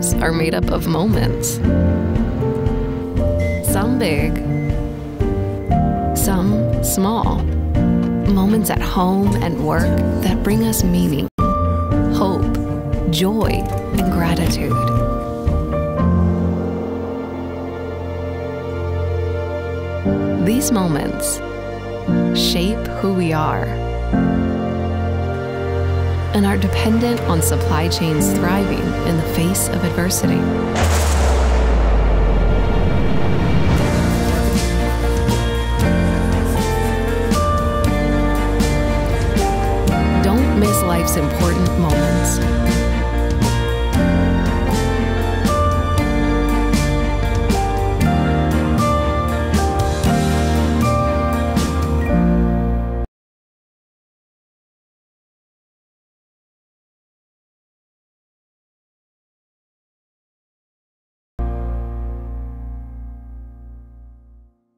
lives are made up of moments. Some big, some small. Moments at home and work that bring us meaning, hope, joy, and gratitude. These moments shape who we are and are dependent on supply chains thriving in the face of adversity. Don't miss life's important moments.